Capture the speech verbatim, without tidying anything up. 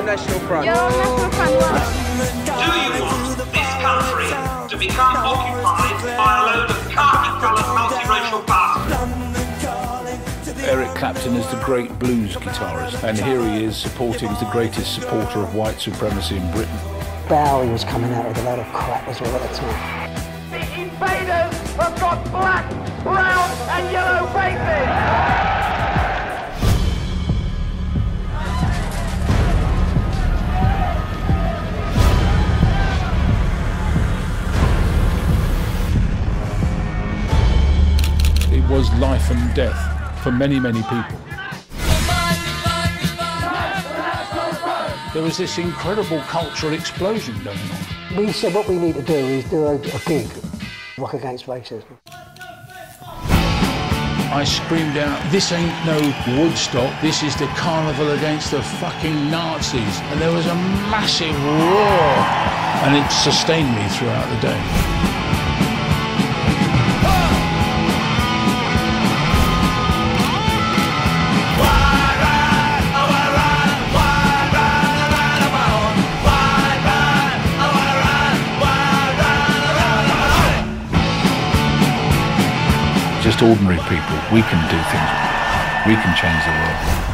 Your National Front. Your National Front. Do you want this country to become occupied by a load of khaki-coloured multiracial bastards? Eric Clapton is the great blues guitarist, and here he is supporting the greatest supporter of white supremacy in Britain. Bowie was coming out with a lot of crap as well at the time. The invaders have got black, brown and yellow faces! It was life and death for many, many people. There was this incredible cultural explosion going on. We said what we need to do is do a, a gig, Rock Against Racism. I screamed out, this ain't no Woodstock, this is the carnival against the fucking Nazis. And there was a massive roar, and it sustained me throughout the day. Just ordinary people, we can do things, we can change the world.